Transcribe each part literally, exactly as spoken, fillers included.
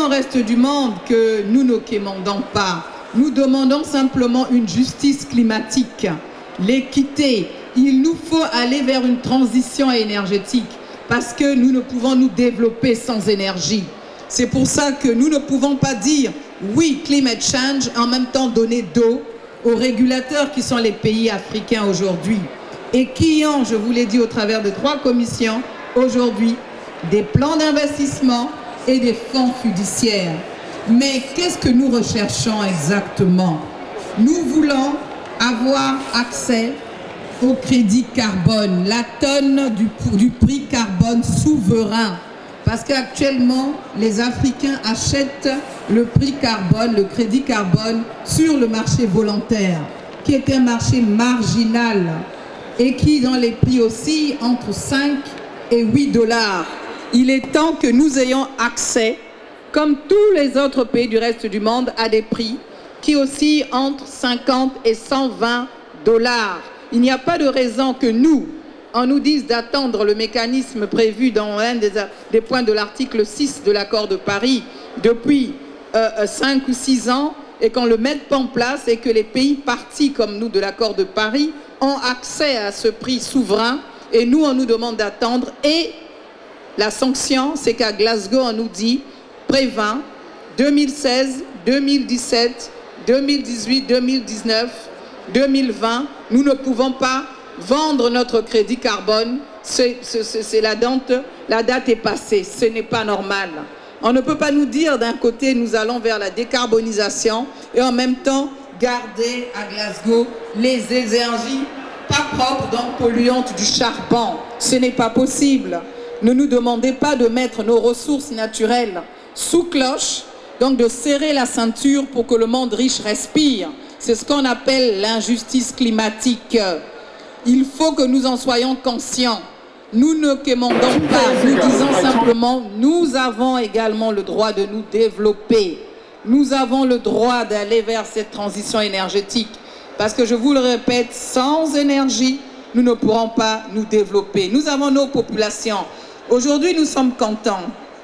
pas au reste du monde que nous ne quémandons pas. Nous demandons simplement une justice climatique, l'équité. Il nous faut aller vers une transition énergétique parce que nous ne pouvons nous développer sans énergie. C'est pour ça que nous ne pouvons pas dire oui, climate change, en même temps donner dos aux régulateurs qui sont les pays africains aujourd'hui et qui ont, je vous l'ai dit au travers de trois commissions, aujourd'hui, des plans d'investissement et des fonds fiduciaires. Mais qu'est-ce que nous recherchons exactement? Nous voulons avoir accès au crédit carbone, la tonne du, du prix carbone souverain. Parce qu'actuellement, les Africains achètent le prix carbone, le crédit carbone sur le marché volontaire, qui est un marché marginal et qui, dans les prix aussi, entre cinq et huit dollars. Il est temps que nous ayons accès, comme tous les autres pays du reste du monde, à des prix qui oscillent entre cinquante et cent vingt dollars. Il n'y a pas de raison que nous, on nous dise d'attendre le mécanisme prévu dans un des, des points de l'article six de l'accord de Paris depuis euh, cinq ou six ans et qu'on ne le mette pas en place et que les pays partis comme nous de l'accord de Paris ont accès à ce prix souverain et nous, on nous demande d'attendre. Et la sanction, c'est qu'à Glasgow, on nous dit prévint deux mille seize, deux mille dix-sept, deux mille dix-huit, deux mille dix-neuf, deux mille vingt, nous ne pouvons pas vendre notre crédit carbone, c'est la date, la date est passée, ce n'est pas normal. On ne peut pas nous dire d'un côté nous allons vers la décarbonisation et en même temps garder à Glasgow les énergies pas propres, donc polluantes du charbon. Ce n'est pas possible. Ne nous demandez pas de mettre nos ressources naturelles sous cloche, donc de serrer la ceinture pour que le monde riche respire. C'est ce qu'on appelle l'injustice climatique. Il faut que nous en soyons conscients. Nous ne quémandons pas, nous disons simplement, nous avons également le droit de nous développer. Nous avons le droit d'aller vers cette transition énergétique. Parce que je vous le répète, sans énergie, nous ne pourrons pas nous développer. Nous avons nos populations. Aujourd'hui, nous sommes contents.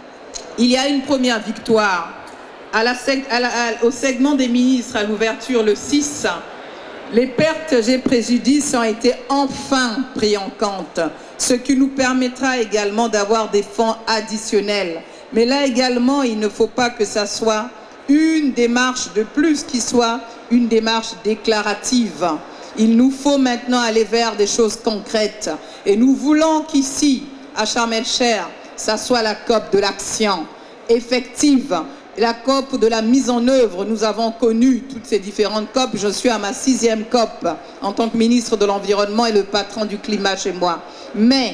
Il y a une première victoire à la, à la, à, au segment des ministres à l'ouverture le six. Les pertes et préjudices ont été enfin pris en compte, ce qui nous permettra également d'avoir des fonds additionnels. Mais là également, il ne faut pas que ça soit une démarche de plus qui soit une démarche déclarative. Il nous faut maintenant aller vers des choses concrètes. Et nous voulons qu'ici, à Sharm el-Sheikh, ça soit la C O P de l'action effective. La C O P de la mise en œuvre, nous avons connu toutes ces différentes C O P. Je suis à ma sixième C O P en tant que ministre de l'Environnement et le patron du climat chez moi. Mais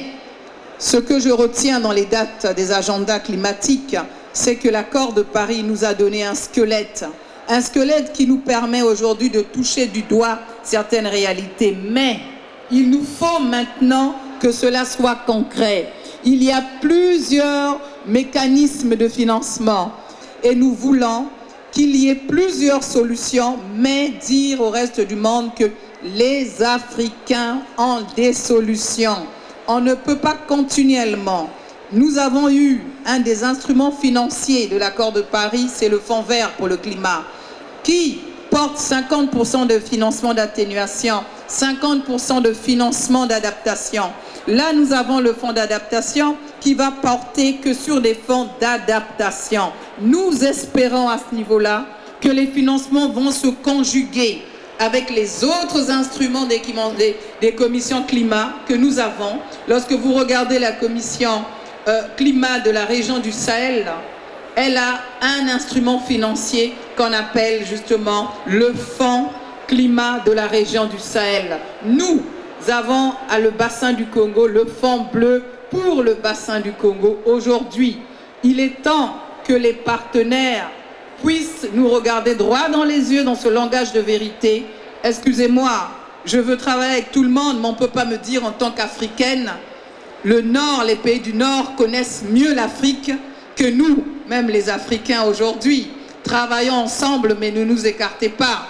ce que je retiens dans les dates des agendas climatiques, c'est que l'accord de Paris nous a donné un squelette. Un squelette qui nous permet aujourd'hui de toucher du doigt certaines réalités. Mais il nous faut maintenant que cela soit concret. Il y a plusieurs mécanismes de financement. Et nous voulons qu'il y ait plusieurs solutions, mais dire au reste du monde que les Africains ont des solutions. On ne peut pas continuellement. Nous avons eu un des instruments financiers de l'accord de Paris, c'est le Fonds vert pour le climat, qui porte cinquante pour cent de financement d'atténuation, cinquante pour cent de financement d'adaptation. Là, nous avons le fonds d'adaptation qui va porter que sur des fonds d'adaptation. Nous espérons à ce niveau-là que les financements vont se conjuguer avec les autres instruments des, des, des commissions climat que nous avons. Lorsque vous regardez la commission euh, climat de la région du Sahel, elle a un instrument financier qu'on appelle justement le fonds climat de la région du Sahel. Nous avons à le bassin du Congo le fonds bleu pour le bassin du Congo. Aujourd'hui, il est temps que les partenaires puissent nous regarder droit dans les yeux dans ce langage de vérité. Excusez-moi, je veux travailler avec tout le monde, mais on ne peut pas me dire en tant qu'Africaine, le Nord, les pays du Nord connaissent mieux l'Afrique que nous, même les Africains aujourd'hui. Travaillons ensemble, mais ne nous écartez pas.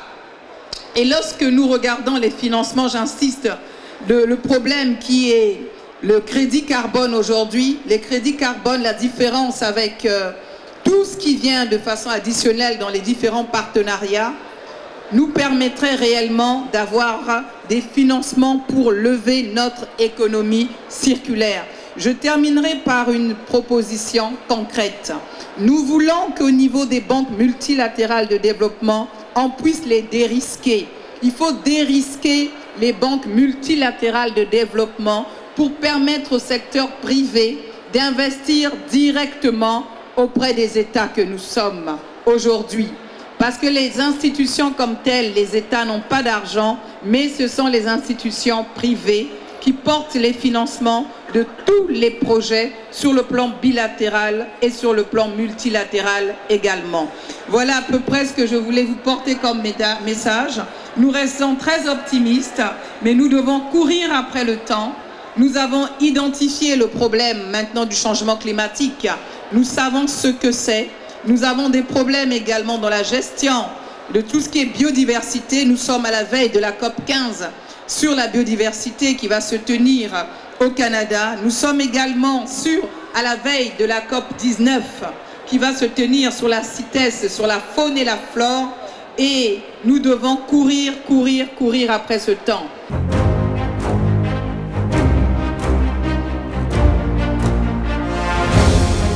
Et lorsque nous regardons les financements, j'insiste, le, le problème qui est le crédit carbone aujourd'hui, les crédits carbone, la différence avec euh, tout ce qui vient de façon additionnelle dans les différents partenariats nous permettrait réellement d'avoir des financements pour lever notre économie circulaire. Je terminerai par une proposition concrète. Nous voulons qu'au niveau des banques multilatérales de développement, on puisse les dérisquer. Il faut dérisquer les banques multilatérales de développement pour permettre au secteur privé d'investir directement auprès des États que nous sommes aujourd'hui. Parce que les institutions comme telles, les États n'ont pas d'argent, mais ce sont les institutions privées qui portent les financements de tous les projets sur le plan bilatéral et sur le plan multilatéral également. Voilà à peu près ce que je voulais vous porter comme message. Nous restons très optimistes, mais nous devons courir après le temps. Nous avons identifié le problème maintenant du changement climatique. Nous savons ce que c'est. Nous avons des problèmes également dans la gestion de tout ce qui est biodiversité. Nous sommes à la veille de la COP quinze sur la biodiversité qui va se tenir au Canada. Nous sommes également sur, à la veille de la COP dix-neuf qui va se tenir sur la CITES, sur la faune et la flore. Et nous devons courir, courir, courir après ce temps.